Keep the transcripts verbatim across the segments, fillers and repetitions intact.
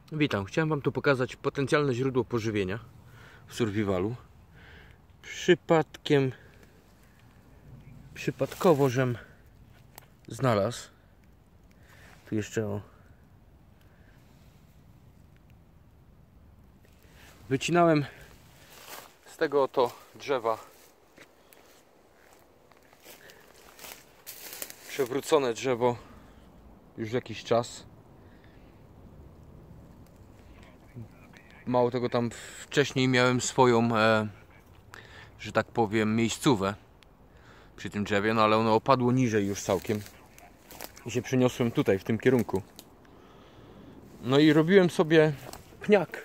Witam, chciałem Wam tu pokazać potencjalne źródło pożywienia w survivalu. Przypadkiem, przypadkowo, żem znalazł. Tu jeszcze o. Wycinałem z tego oto drzewa przewrócone drzewo już jakiś czas. Mało tego, tam wcześniej miałem swoją, e, że tak powiem, miejscówę przy tym drzewie, no ale ono opadło niżej już całkiem i się przeniosłem tutaj, w tym kierunku. No i robiłem sobie pniak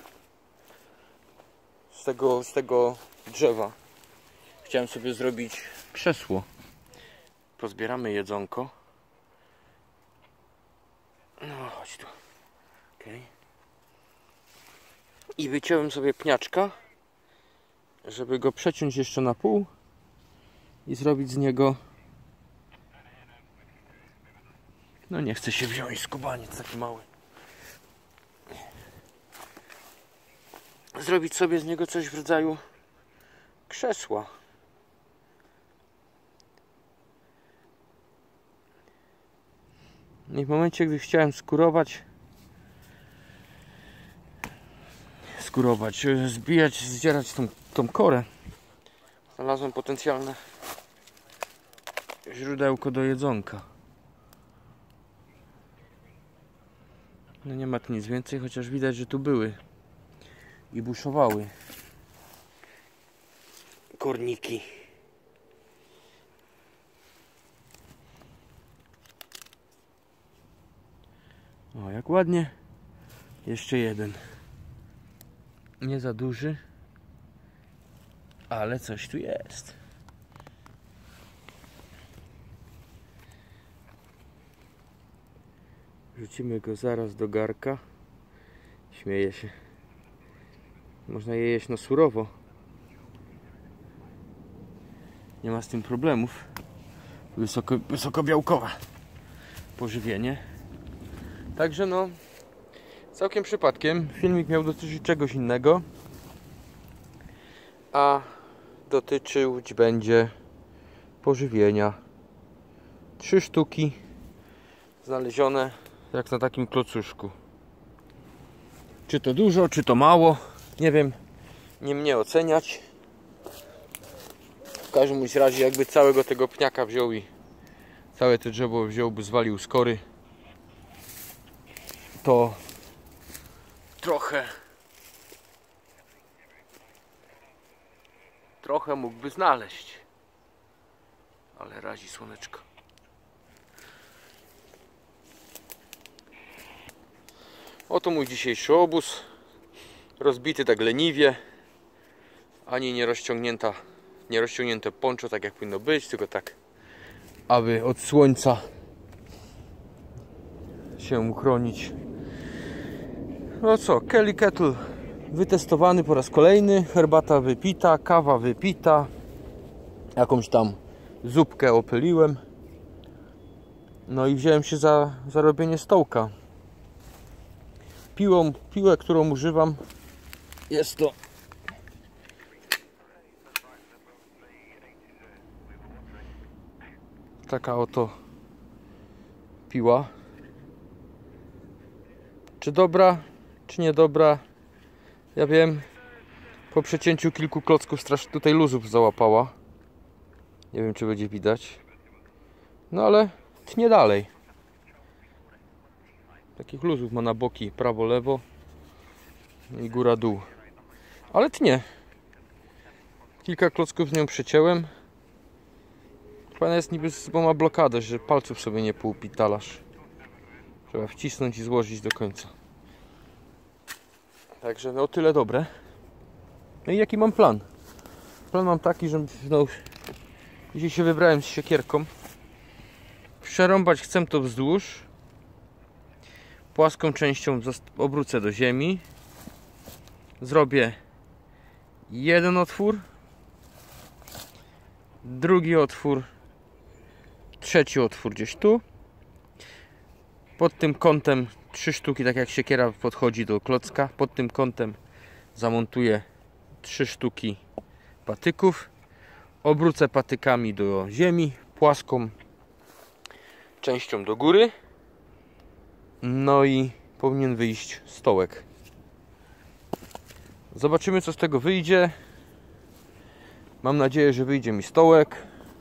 z tego, z tego drzewa. Chciałem sobie zrobić krzesło. Pozbieramy jedzonko. No chodź tu. Okay. I wyciąłem sobie pniaczka, żeby go przeciąć jeszcze na pół i zrobić z niego, no nie chce się wziąć skubaniec taki mały, zrobić sobie z niego coś w rodzaju krzesła. I w momencie, gdy chciałem skurować skurować, zbijać, zdzierać tą, tą korę, znalazłem potencjalne źródełko do jedzonka. No nie ma tu nic więcej, chociaż widać, że tu były i buszowały korniki. O, jak ładnie. Jeszcze jeden. Nie za duży, ale coś tu jest. Rzucimy go zaraz do garka. Śmieję się. Można je jeść na surowo. Nie ma z tym problemów. Wysoko, wysokobiałkowe pożywienie. Także no, całkiem przypadkiem filmik miał dotyczyć czegoś innego, a dotyczyć będzie pożywienia. Trzy sztuki znalezione jak na takim klocuszku. Czy to dużo, czy to mało, nie wiem, nie mnie oceniać. W każdym razie, jakby całego tego pniaka wziął i całe to drzewo wziąłby, zwalił z kory, to trochę trochę mógłby znaleźć, ale razi słoneczko. Oto mój dzisiejszy obóz, rozbity tak leniwie, ani nie rozciągnięta, nie rozciągnięte poncho tak jak powinno być, tylko tak, aby od słońca się uchronić. No co, Kelly Kettle wytestowany po raz kolejny, herbata wypita, kawa wypita, jakąś tam zupkę opyliłem. No i wziąłem się za, za robienie stołka. Piłą, piłę, którą używam, jest to taka oto piła. Czy dobra, czy niedobra? Ja wiem, po przecięciu kilku klocków strasznie tutaj luzów załapała. Nie wiem, czy będzie widać. No ale tnie dalej. Takich luzów ma na boki, prawo, lewo i góra, dół. Ale tnie. Kilka klocków z nią przecięłem. Fajna jest niby, bo ma blokadę, że palców sobie nie poupitalasz. Trzeba wcisnąć i złożyć do końca. Także no tyle dobre. No i jaki mam plan? Plan mam taki, że no, dzisiaj się wybrałem z siekierką. Przerąbać chcę to wzdłuż. Płaską częścią obrócę do ziemi. Zrobię jeden otwór, drugi otwór, trzeci otwór gdzieś tu. Pod tym kątem trzy sztuki, tak jak siekiera podchodzi do klocka, pod tym kątem zamontuję trzy sztuki patyków. Obrócę patykami do ziemi, płaską częścią do góry. No i powinien wyjść stołek. Zobaczymy, co z tego wyjdzie. Mam nadzieję, że wyjdzie mi stołek,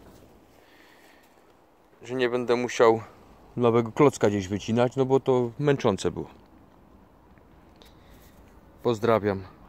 że nie będę musiał nowego klocka gdzieś wycinać, no bo to męczące było. Pozdrawiam.